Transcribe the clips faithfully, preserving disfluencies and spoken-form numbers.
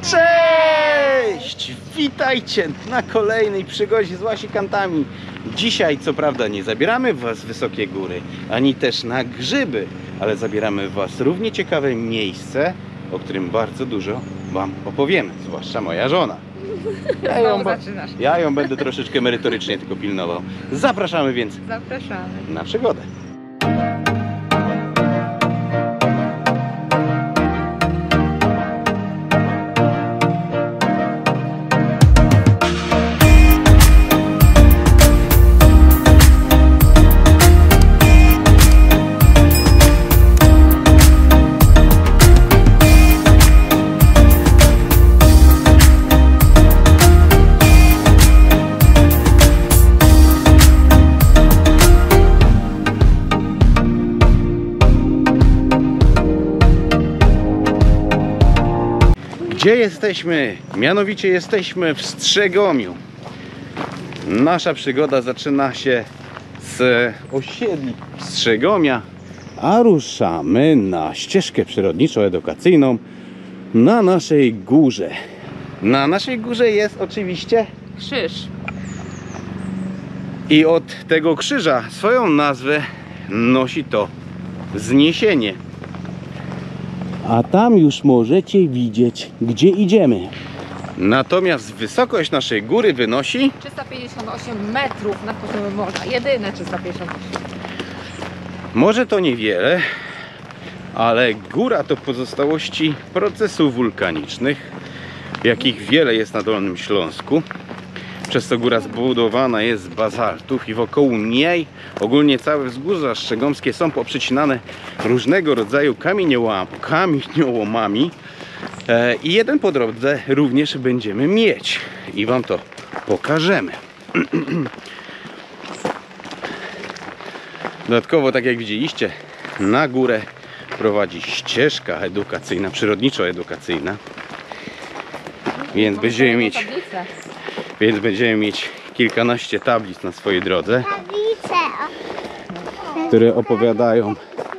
Cześć! Witajcie na kolejnej przygodzie z łasikantami. Dzisiaj co prawda nie zabieramy was w wysokie góry, ani też na grzyby, ale zabieramy was w równie ciekawe miejsce, o którym bardzo dużo wam opowiemy, zwłaszcza moja żona. Ja ją, ja ją będę troszeczkę merytorycznie tylko pilnował. Zapraszamy więc Zapraszamy na przygodę. Gdzie jesteśmy? Mianowicie jesteśmy w Strzegomiu. Nasza przygoda zaczyna się z osiedli Strzegomia, a ruszamy na ścieżkę przyrodniczo-edukacyjną na naszej górze. Na naszej górze jest oczywiście krzyż. I od tego krzyża swoją nazwę nosi to wzniesienie. A tam już możecie widzieć, gdzie idziemy. Natomiast wysokość naszej góry wynosi trzysta pięćdziesiąt osiem metrów nad poziomem morza. Jedyne trzysta pięćdziesiąt osiem. Może to niewiele, ale góra to pozostałości procesów wulkanicznych, jakich wiele jest na Dolnym Śląsku. Przez to góra zbudowana jest z bazaltów i wokół niej ogólnie całe wzgórza strzegomskie są poprzecinane różnego rodzaju kamieniołam, kamieniołomami e, i jeden po drodze również będziemy mieć i wam to pokażemy. Dodatkowo, tak jak widzieliście, na górę prowadzi ścieżka edukacyjna, przyrodniczo-edukacyjna, więc będziemy mieć Więc będziemy mieć kilkanaście tablic na swojej drodze, które opowiadają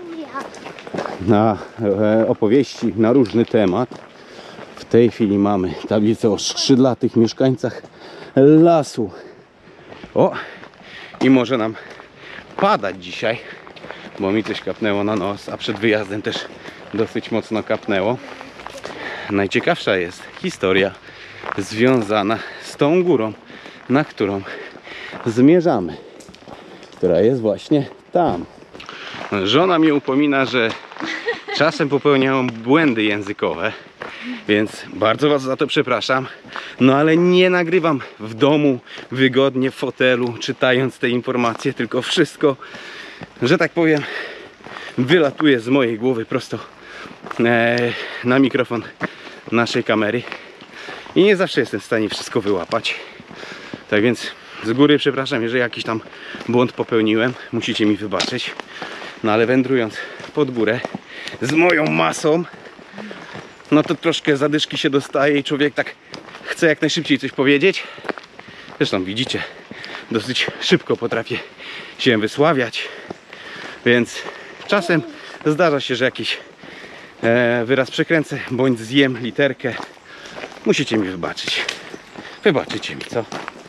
na e, opowieści na różny temat. W tej chwili mamy tablicę o skrzydlatych mieszkańcach lasu. O! I może nam padać dzisiaj, bo mi coś kapnęło na nos, a przed wyjazdem też dosyć mocno kapnęło. Najciekawsza jest historia związana z tą górą, na którą zmierzamy, która jest właśnie tam. Żona mnie upomina, że czasem popełniałem błędy językowe, więc bardzo was za to przepraszam. No ale nie nagrywam w domu, wygodnie w fotelu, czytając te informacje, tylko wszystko, że tak powiem, wylatuje z mojej głowy prosto na mikrofon naszej kamery. I nie zawsze jestem w stanie wszystko wyłapać. Tak więc z góry przepraszam, jeżeli jakiś tam błąd popełniłem. Musicie mi wybaczyć. No ale wędrując pod górę z moją masą, no to troszkę zadyszki się dostaje i człowiek tak chce jak najszybciej coś powiedzieć. Zresztą widzicie, dosyć szybko potrafię się wysławiać. Więc czasem zdarza się, że jakiś e, wyraz przekręcę bądź zjem literkę. Musicie mi wybaczyć. Wybaczycie mi, co?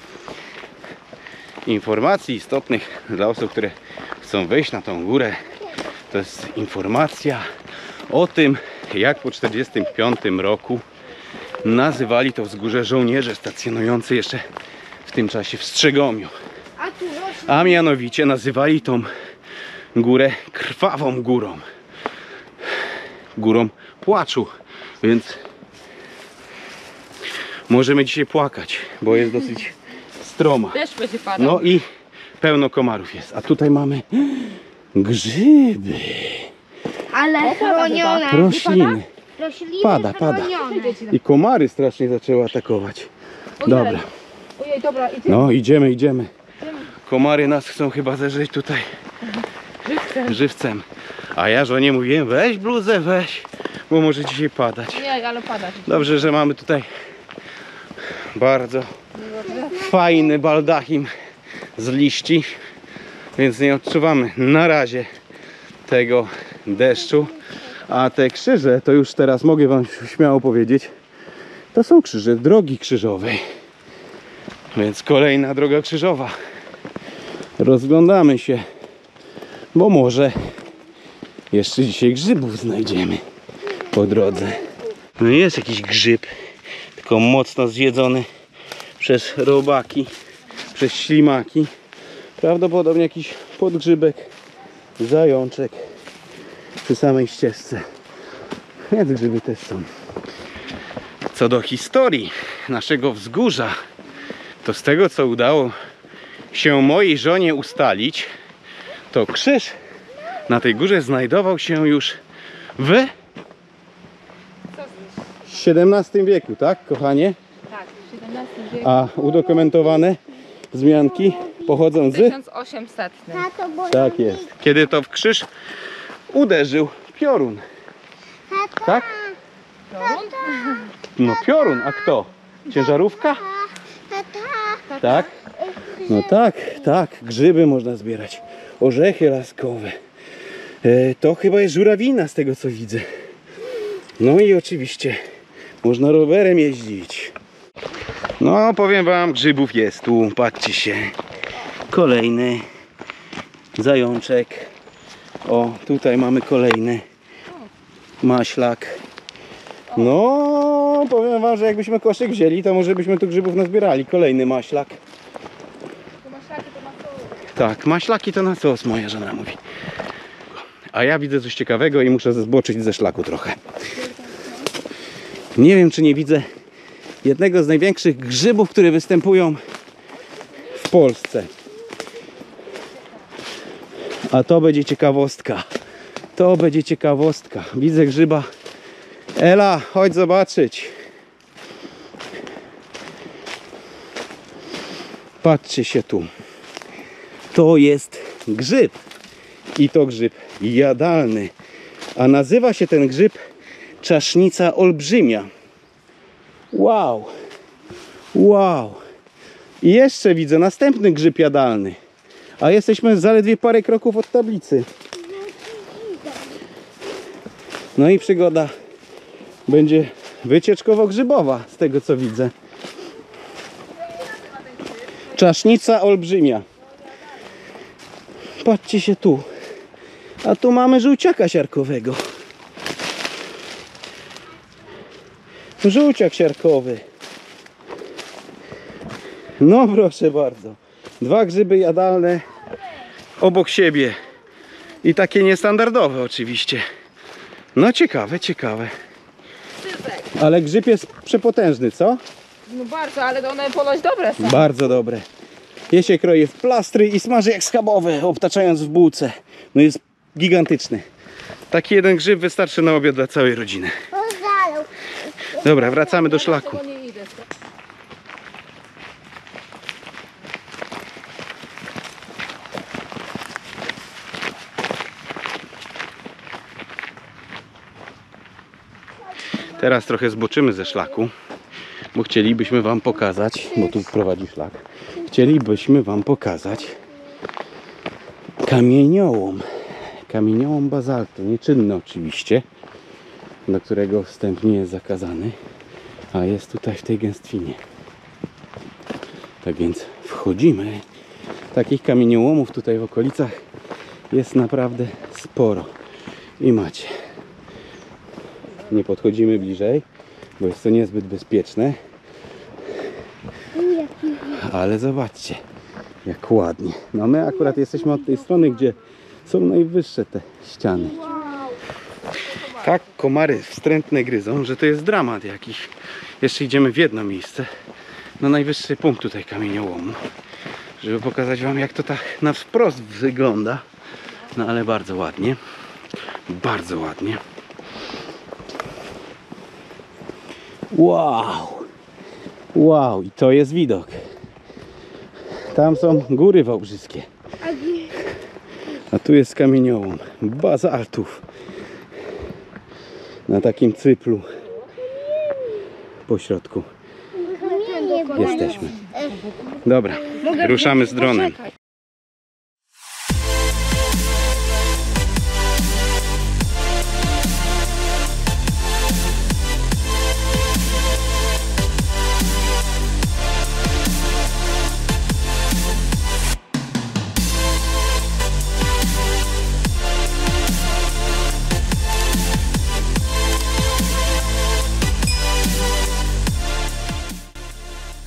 Informacji istotnych dla osób, które chcą wejść na tą górę, to jest informacja o tym, jak po czterdziestym piątym roku nazywali to wzgórze żołnierze stacjonujący jeszcze w tym czasie w Strzegomiu. A mianowicie nazywali tą górę krwawą górą. Górą płaczu. Więc możemy dzisiaj płakać, bo jest dosyć stroma. Deszcz będzie padał. No i pełno komarów jest. A tutaj mamy grzyby. Ale chronione. Rośliny. Rośliny Pada, pada. I komary strasznie zaczęły atakować. Dobra. Ojej, dobra, idziemy. No idziemy, idziemy. Komary nas chcą chyba zeżreć tutaj Żywcem. żywcem. A ja żonie mówiłem, weź bluzę, weź, bo może dzisiaj padać. Nie, ale pada. Dobrze, że mamy tutaj bardzo fajny baldachim z liści, więc nie odczuwamy na razie tego deszczu. A te krzyże, to już teraz mogę wam śmiało powiedzieć, To są krzyże drogi krzyżowej. Więc kolejna droga krzyżowa. Rozglądamy się, bo może jeszcze dzisiaj grzybów znajdziemy po drodze. No jest jakiś grzyb, tylko mocno zjedzony przez robaki, przez ślimaki. Prawdopodobnie jakiś podgrzybek, zajączek przy samej ścieżce. Więc grzyby też są. Co do historii naszego wzgórza, to z tego, co udało się mojej żonie ustalić, to krzyż na tej górze znajdował się już w siedemnastym wieku, tak, kochanie? Tak, w siedemnastym wieku. A udokumentowane wzmianki pochodzą z... tysiąc osiemsetnym. Tato, bo Tak jest. Kiedy to w krzyż uderzył piorun. Tato, Tak? Piorun? No piorun, a kto? Ciężarówka? tata, Tak? No tak, tak, grzyby można zbierać. Orzechy laskowe. E, to chyba jest żurawina z tego, co widzę. No i oczywiście można rowerem jeździć. No powiem wam, grzybów jest tu, patrzcie się. Kolejny zajączek. O, tutaj mamy kolejny maślak. No, powiem wam, że jakbyśmy koszyk wzięli, to może byśmy tu grzybów nazbierali. Kolejny maślak. To maślaki to ma co? Tak, maślaki to na sos, moja żona mówi. A ja widzę coś ciekawego i muszę zboczyć ze szlaku trochę. Nie wiem, czy nie widzę jednego z największych grzybów, które występują w Polsce. A to będzie ciekawostka. To będzie ciekawostka. Widzę grzyba. Ela, chodź zobaczyć. Patrzcie się tu. To jest grzyb. I to grzyb jadalny. A nazywa się ten grzyb czasznica olbrzymia. Wow. Wow. I jeszcze widzę następny grzyb jadalny. A jesteśmy zaledwie parę kroków od tablicy. No i przygoda będzie wycieczkowo-grzybowa, z tego co widzę. Czasznica olbrzymia. Patrzcie się tu. A tu mamy żółciaka siarkowego. Żółciak siarkowy. No proszę bardzo. Dwa grzyby jadalne obok siebie. I takie niestandardowe oczywiście. No ciekawe, ciekawe. Ale grzyb jest przepotężny, co? No bardzo, ale one ponoć dobre są. Bardzo dobre. Je się kroje w plastry i smaży jak schabowe, obtaczając w bułce. No jest gigantyczny. Taki jeden grzyb wystarczy na obiad dla całej rodziny. pozalał. Dobra, wracamy do szlaku. Tego nie idę. Teraz trochę zboczymy ze szlaku, bo chcielibyśmy wam pokazać, bo tu prowadzi szlak, chcielibyśmy wam pokazać kamieniołom. Kamieniołom bazaltu, nieczynny oczywiście, do którego wstęp nie jest zakazany, a jest tutaj w tej gęstwinie. Tak więc wchodzimy. Takich kamieniołomów tutaj w okolicach jest naprawdę sporo. I macie. Nie podchodzimy bliżej, bo jest to niezbyt bezpieczne. Ale zobaczcie, jak ładnie. No my akurat jesteśmy od tej strony, gdzie są najwyższe te ściany. Tak komary wstrętne gryzą, że to jest dramat jakiś. Jeszcze idziemy w jedno miejsce, na najwyższy punkt tutaj kamieniołomu, żeby pokazać wam, jak to tak na wprost wygląda. No ale bardzo ładnie. Bardzo ładnie. Wow! Wow! I to jest widok. Tam są góry wałbrzyskie. A tu jest kamieniołom bazaltów. Na takim cyplu po środku jesteśmy. Dobra, ruszamy z dronem.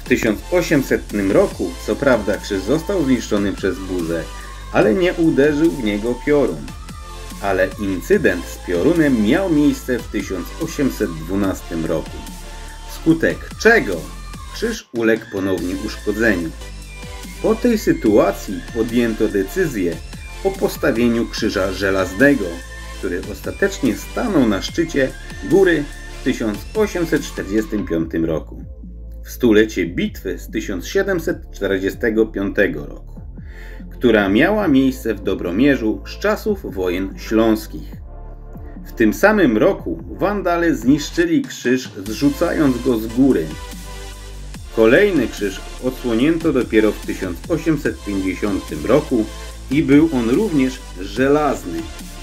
tysiąc osiemsetnym roku co prawda krzyż został zniszczony przez burzę, ale nie uderzył w niego piorun. Ale incydent z piorunem miał miejsce w tysiąc osiemset dwunastym roku, wskutek czego krzyż uległ ponownie uszkodzeniu. Po tej sytuacji podjęto decyzję o postawieniu krzyża żelaznego, który ostatecznie stanął na szczycie góry w tysiąc osiemset czterdziestym piątym roku, w stulecie bitwy z tysiąc siedemset czterdziestego piątego roku, która miała miejsce w Dobromierzu z czasów wojen śląskich. W tym samym roku Wandale zniszczyli krzyż, zrzucając go z góry. Kolejny krzyż odsłonięto dopiero w tysiąc osiemset pięćdziesiątym roku i był on również żelazny.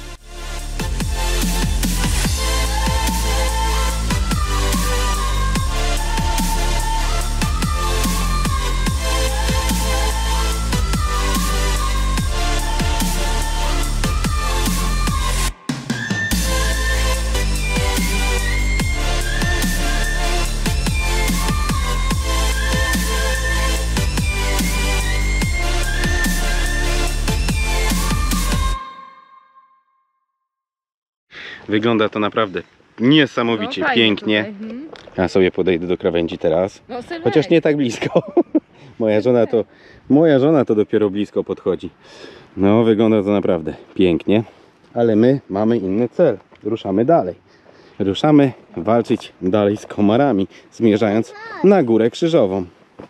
Wygląda to naprawdę niesamowicie No, fajnie pięknie. tutaj, mhm. Ja sobie podejdę do krawędzi teraz. No, Sylwek. Chociaż nie tak blisko. Moja żona to, moja żona to dopiero blisko podchodzi. No, wygląda to naprawdę pięknie. Ale my mamy inny cel. Ruszamy dalej. Ruszamy walczyć dalej z komarami, zmierzając na Górę Krzyżową.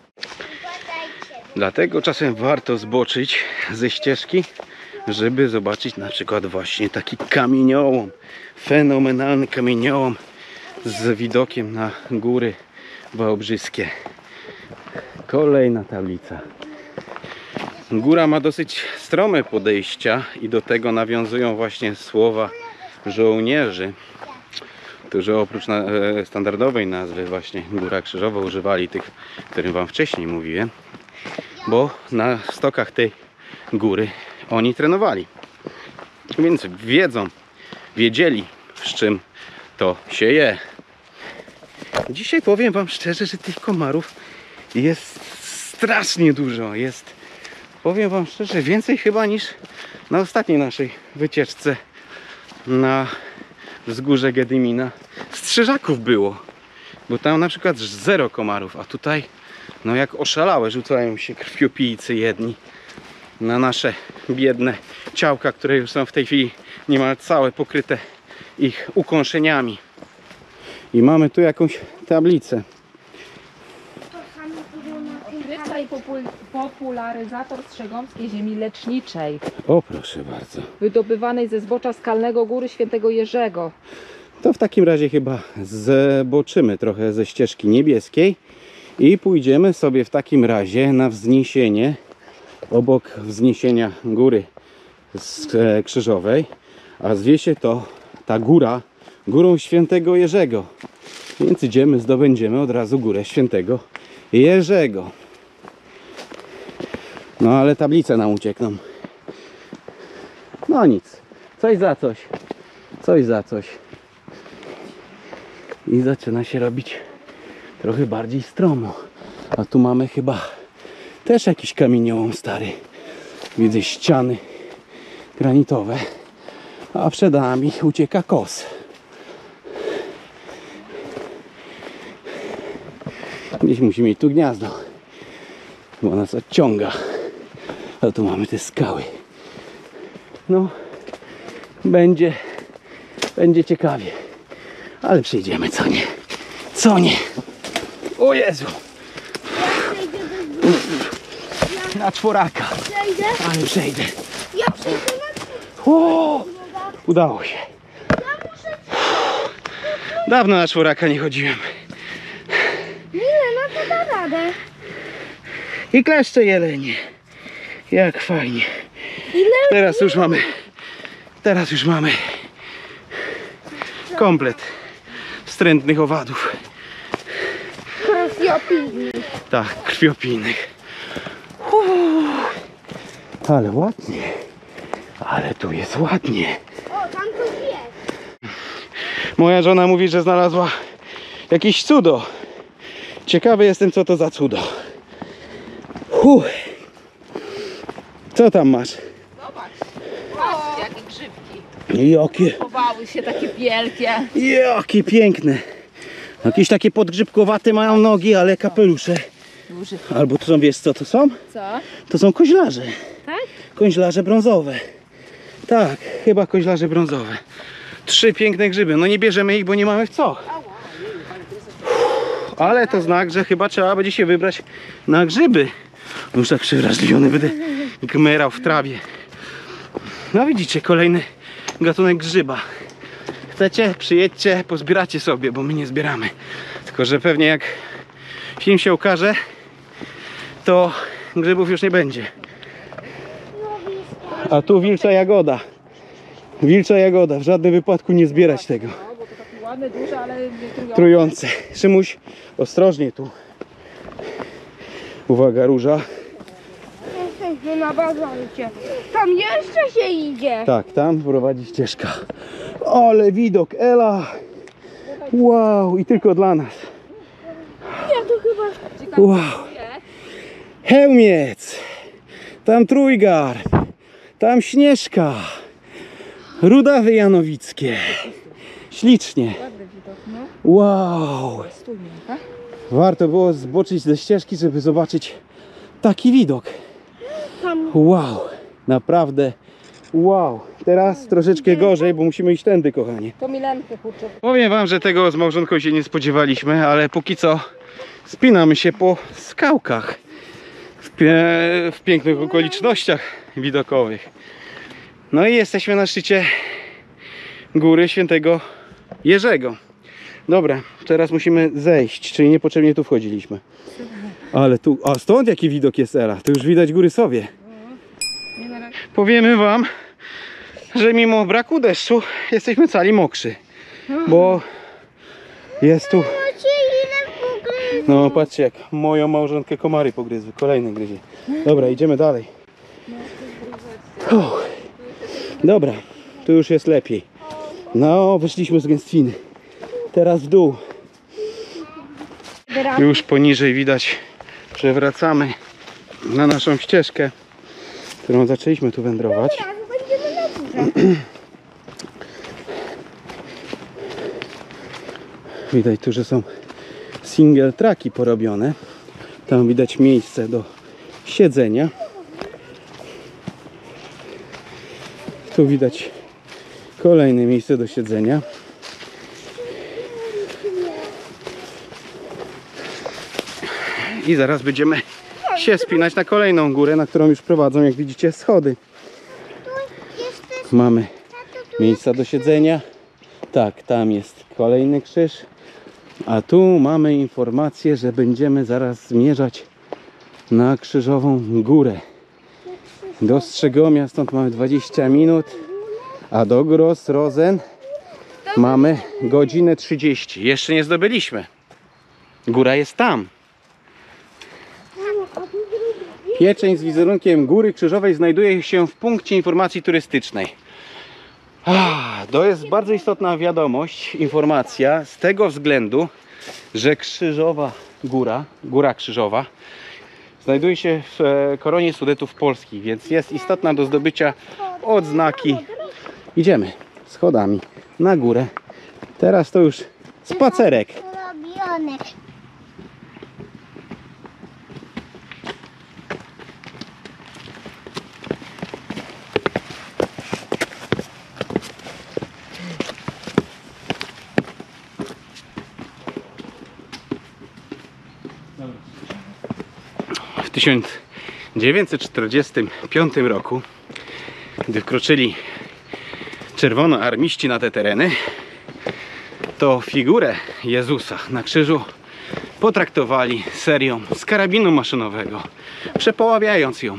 Dlatego czasem warto zboczyć ze ścieżki, żeby zobaczyć na przykład właśnie taki kamieniołom. Fenomenalny kamieniołom z widokiem na góry wałbrzyskie. Kolejna tablica. Góra ma dosyć strome podejścia i do tego nawiązują właśnie słowa żołnierzy, którzy oprócz na, e, standardowej nazwy właśnie Góra Krzyżowa używali tych, którym wam wcześniej mówiłem, bo na stokach tej góry oni trenowali. Więc wiedzą, wiedzieli, z czym to się je. Dzisiaj powiem wam szczerze, że tych komarów jest strasznie dużo. Jest, powiem wam szczerze, więcej chyba niż na ostatniej naszej wycieczce na wzgórze Gedymina. Strzyżaków było, bo tam na przykład zero komarów, a tutaj no jak oszalałe rzucają się krwiopijcy jedni na nasze biedne ciałka, które już są w tej chwili niemal całe pokryte ich ukąszeniami. I mamy tu jakąś tablicę. Odkrywca i popul- popularyzator strzegomskiej ziemi leczniczej, O, proszę bardzo. wydobywanej ze zbocza skalnego Góry Świętego Jerzego. To w takim razie chyba zboczymy trochę ze ścieżki niebieskiej i pójdziemy sobie w takim razie na wzniesienie obok wzniesienia góry krzyżowej, a zwie się to ta góra Górą Świętego Jerzego. Więc idziemy, zdobędziemy od razu Górę Świętego Jerzego. No ale tablice nam uciekną. No nic, coś za coś, coś za coś. I zaczyna się robić trochę bardziej stromo. A tu mamy chyba też jakiś kamieniołom stary. Widzę ściany granitowe, a przed nami ucieka kos. Gdzieś musi mieć tu gniazdo, bo nas odciąga. A tu mamy te skały. No, będzie, będzie ciekawie. Ale przejdziemy, co nie? Co nie? O Jezu! Na czworaka. Przejdę? Ale przejdę. Ja przejdę na O! Udało się. Ja muszę... Dawno na czworaka nie chodziłem. Nie, no to da radę. I kleszcze jelenie. Jak fajnie. Ile? Teraz już mamy. Teraz już mamy komplet wstrętnych owadów. Krwiopijny. Tak, krwiopijnych. Uff. Ale ładnie. Ale tu jest ładnie. O, tam coś jest. Moja żona mówi, że znalazła jakieś cudo. Ciekawy jestem, co to za cudo. Huh. Co tam masz? Zobacz. Patrzcie, jakie grzybki. Jakie, Chowały się takie wielkie. jakie piękne. Jakieś takie podgrzybkowate mają nogi, ale kapelusze. Duży. Albo to są, wiesz co to są? Co? To są koźlarze. Tak? Koźlarze brązowe. Tak, chyba koźlarze brązowe. Trzy piękne grzyby. No nie bierzemy ich, bo nie mamy w co. Ale to znak, że chyba trzeba będzie się wybrać na grzyby. Już tak przewrażliwiony będę gmerał w trawie. No widzicie, kolejny gatunek grzyba. Chcecie? Przyjedźcie, pozbieracie sobie, bo my nie zbieramy. Tylko że pewnie jak film się ukaże, to grzybów już nie będzie. A tu wilcza jagoda. Wilcza jagoda. W żadnym wypadku nie zbierać tego. No, bo to takie ładne, duże, ale nie trujące. Trujące. Szymuś, ostrożnie tu. Uwaga, róża. Jesteśmy na bazarcie. Tam jeszcze się idzie. Tak, tam prowadzi ścieżka. Ale widok, Ela. Wow, i tylko dla nas. Ja tu chyba... Wow. Chełmiec. Tam Trójgar. Tam Śnieżka. Rudawy Janowickie. Ślicznie. Ładny widok, no. Wow. Stójmy, tak? Warto było zboczyć ze ścieżki, żeby zobaczyć taki widok. Tam... Wow. Naprawdę. Wow. Teraz troszeczkę gorzej, bo musimy iść tędy, kochanie. To Milenkę kurczę. Powiem wam, że tego z małżonką się nie spodziewaliśmy, ale póki co spinamy się po skałkach. W, pie w pięknych okolicznościach widokowych. No i jesteśmy na szczycie góry Świętego Jerzego. Dobra, teraz musimy zejść, czyli niepotrzebnie tu wchodziliśmy. Ale tu, a stąd jaki widok jest, Ela? Tu już widać góry sobie. Powiemy wam, że mimo braku deszczu jesteśmy cali mokrzy. Bo jest tu... No patrzcie, jak moją małżonkę komary pogryzły. Kolejny gryzie. Dobra, idziemy dalej. Uff. Dobra, tu już jest lepiej. No, wyszliśmy z gęstwiny. Teraz w dół. Już poniżej widać, przewracamy na naszą ścieżkę, którą zaczęliśmy tu wędrować. Teraz będziemy na górze. Widać tu, że są single traki porobione. Tam widać miejsce do siedzenia. Tu widać kolejne miejsce do siedzenia. I zaraz będziemy się spinać na kolejną górę, na którą już prowadzą, jak widzicie, schody. Mamy miejsca do siedzenia. Tak, tam jest kolejny krzyż. A tu mamy informację, że będziemy zaraz zmierzać na Krzyżową Górę. Do Strzegomia stąd mamy dwadzieścia minut, a do Gross Rosen mamy godzinę trzydzieści. Jeszcze nie zdobyliśmy. Góra jest tam. Pieczeń z wizerunkiem Góry Krzyżowej znajduje się w punkcie informacji turystycznej. Ah, to jest bardzo istotna wiadomość, informacja z tego względu, że Krzyżowa Góra, Góra Krzyżowa, znajduje się w e, koronie Sudetów polskich, więc jest istotna do zdobycia odznaki. Idziemy schodami na górę. Teraz to już spacerek. Robione. W tysiąc dziewięćset czterdziestym piątym roku, gdy wkroczyli czerwonoarmiści na te tereny, to figurę Jezusa na krzyżu potraktowali serią z karabinu maszynowego, przepoławiając ją.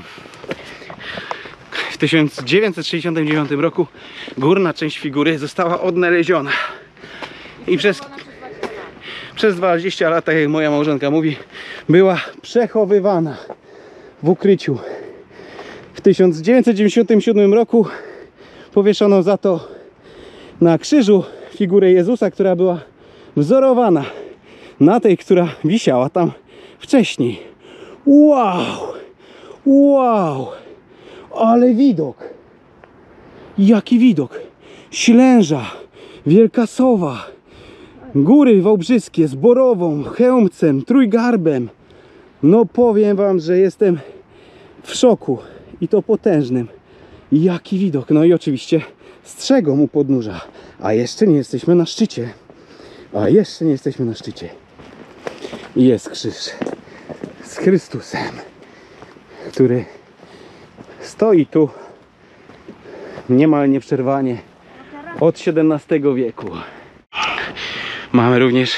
W tysiąc dziewięćset sześćdziesiątym dziewiątym roku górna część figury została odnaleziona i przez, przez dwadzieścia lat, tak jak moja małżonka mówi, była przechowywana w ukryciu. W tysiąc dziewięćset dziewięćdziesiątym siódmym roku powieszono za to na krzyżu figurę Jezusa, która była wzorowana na tej, która wisiała tam wcześniej. Wow! Wow! Ale widok! Jaki widok! Ślęża, Wielka Sowa, Góry Wałbrzyskie z Borową, Chełmcem, Trójgarbem. No powiem wam, że jestem w szoku i to potężnym. Jaki widok! No i oczywiście Strzegom u podnóża. A jeszcze nie jesteśmy na szczycie. A jeszcze nie jesteśmy na szczycie. I jest krzyż z Chrystusem, który stoi tu niemal nieprzerwanie od siedemnastego wieku. Mamy również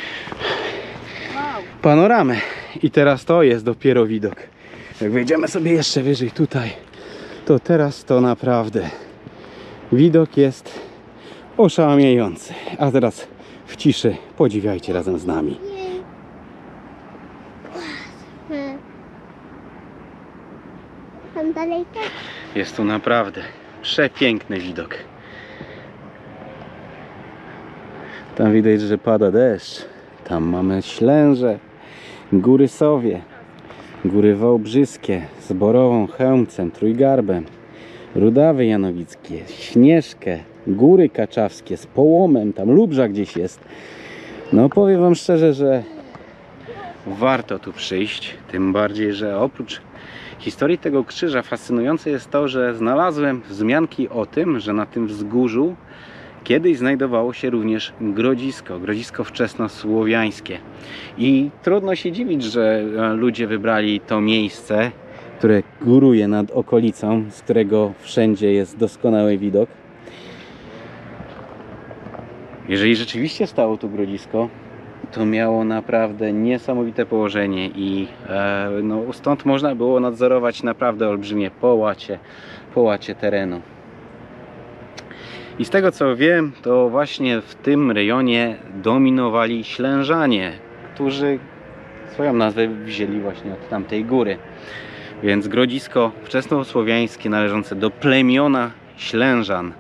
panoramę. I teraz to jest dopiero widok. Jak wejdziemy sobie jeszcze wyżej tutaj, to teraz to naprawdę widok jest oszałamiający. A teraz w ciszy podziwiajcie razem z nami. Tam dalej też. Jest tu naprawdę przepiękny widok. Tam widać, że pada deszcz. Tam mamy Ślęże, Góry Sowie, Góry Wałbrzyskie z Borową, Chełmcem, Trójgarbem, Rudawy Janowickie, Śnieżkę, Góry Kaczawskie z Połomem, tam Lubrza gdzieś jest. No powiem wam szczerze, że warto tu przyjść, tym bardziej, że oprócz historii tego krzyża fascynujące jest to, że znalazłem wzmianki o tym, że na tym wzgórzu kiedyś znajdowało się również grodzisko, grodzisko wczesnosłowiańskie. I trudno się dziwić, że ludzie wybrali to miejsce, które góruje nad okolicą, z którego wszędzie jest doskonały widok. Jeżeli rzeczywiście stało tu grodzisko, to miało naprawdę niesamowite położenie i e, no, stąd można było nadzorować naprawdę olbrzymie połacie, połacie terenu. I z tego co wiem, to właśnie w tym rejonie dominowali Ślężanie, którzy swoją nazwę wzięli właśnie od tamtej góry. Więc grodzisko wczesnosłowiańskie należące do plemiona Ślężan.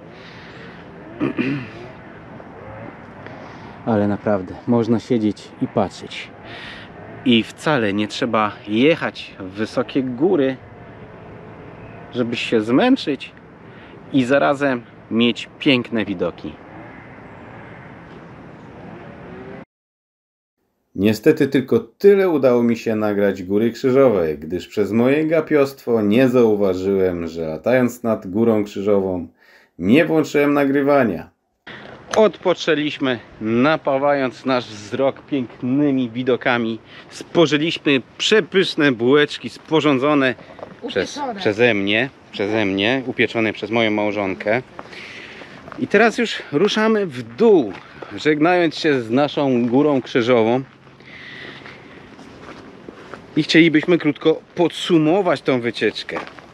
Ale naprawdę można siedzieć i patrzeć. I wcale nie trzeba jechać w wysokie góry, żeby się zmęczyć i zarazem mieć piękne widoki. Niestety tylko tyle udało mi się nagrać Góry Krzyżowej, gdyż przez moje gapiostwo nie zauważyłem, że latając nad Górą Krzyżową nie włączyłem nagrywania. Odpoczęliśmy, napawając nasz wzrok pięknymi widokami. Spożyliśmy przepyszne bułeczki sporządzone przez, przeze mnie, przeze mnie, upieczone przez moją małżonkę. I teraz już ruszamy w dół, żegnając się z naszą Górą Krzyżową. I chcielibyśmy krótko podsumować tą wycieczkę.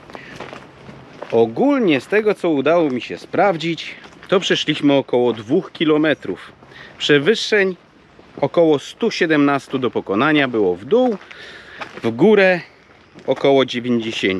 Ogólnie z tego, co udało mi się sprawdzić, to przeszliśmy około dwóch kilometrów. Przewyższeń około sto siedemnaście do pokonania było w dół, w górę około dziewięćdziesiąt.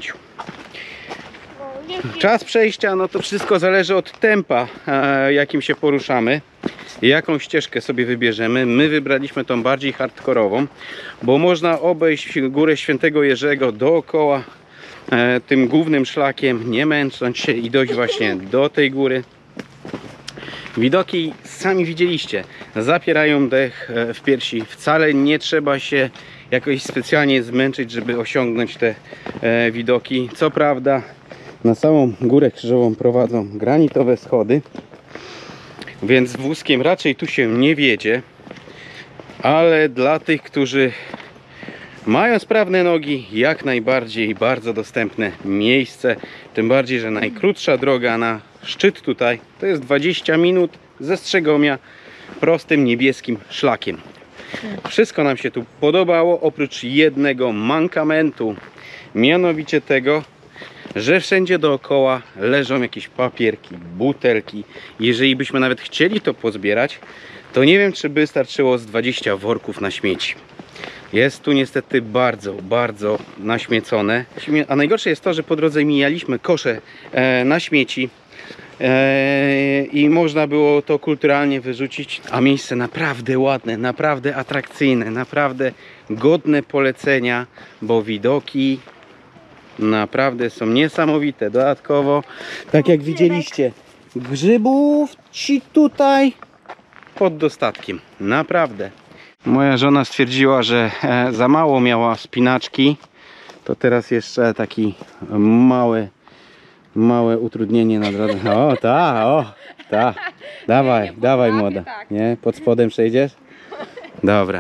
Czas przejścia, no to wszystko zależy od tempa, jakim się poruszamy, jaką ścieżkę sobie wybierzemy. My wybraliśmy tą bardziej hardkorową, bo można obejść Górę Świętego Jerzego dookoła tym głównym szlakiem, nie męcząc się i dojść właśnie do tej góry. Widoki sami widzieliście, zapierają dech w piersi. Wcale nie trzeba się jakoś specjalnie zmęczyć, żeby osiągnąć te widoki. Co prawda na samą Górę Krzyżową prowadzą granitowe schody, więc wózkiem raczej tu się nie wiedzie, ale dla tych, którzy mają sprawne nogi, jak najbardziej bardzo dostępne miejsce. Tym bardziej, że najkrótsza droga na szczyt tutaj to jest dwadzieścia minut ze Strzegomia prostym niebieskim szlakiem. Wszystko nam się tu podobało, oprócz jednego mankamentu, mianowicie tego, że wszędzie dookoła leżą jakieś papierki, butelki. Jeżeli byśmy nawet chcieli to pozbierać, to nie wiem, czy by starczyło z dwudziestu worków na śmieci. Jest tu niestety bardzo, bardzo naśmiecone. A najgorsze jest to, że po drodze mijaliśmy kosze na śmieci. Eee, I można było to kulturalnie wyrzucić, a miejsce naprawdę ładne, naprawdę atrakcyjne, naprawdę godne polecenia, bo widoki naprawdę są niesamowite. Dodatkowo, tak jak widzieliście, grzybów ci tutaj pod dostatkiem, naprawdę. Moja żona stwierdziła, że e, za mało miała spinaczki, to teraz jeszcze taki mały Małe utrudnienie na drodze. O, ta, o, ta. Dawaj, nie dawaj potrafię młoda. tak. Nie? Pod spodem przejdziesz? Dobra.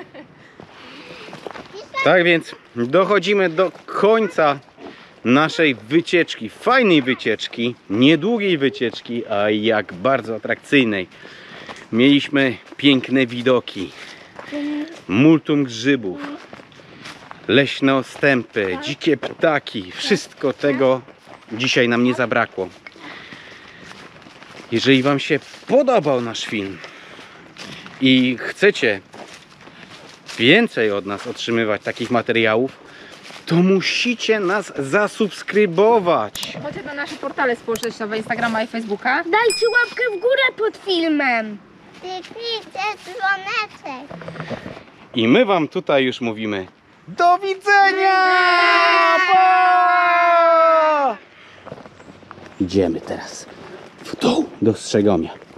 Tak więc dochodzimy do końca naszej wycieczki. Fajnej wycieczki, niedługiej wycieczki, a jak bardzo atrakcyjnej. Mieliśmy piękne widoki, multum grzybów, leśne ostępy, dzikie ptaki. Wszystko tego dzisiaj nam nie zabrakło. Jeżeli Wam się podobał nasz film i chcecie więcej od nas otrzymywać takich materiałów, to musicie nas zasubskrybować. Chodźcie na nasze portale społecznościowe, Instagrama i Facebooka. Dajcie łapkę w górę pod filmem. Kliknijcie dzwoneczek. I my Wam tutaj już mówimy do widzenia! Pa! Idziemy teraz w dół do Strzegomia.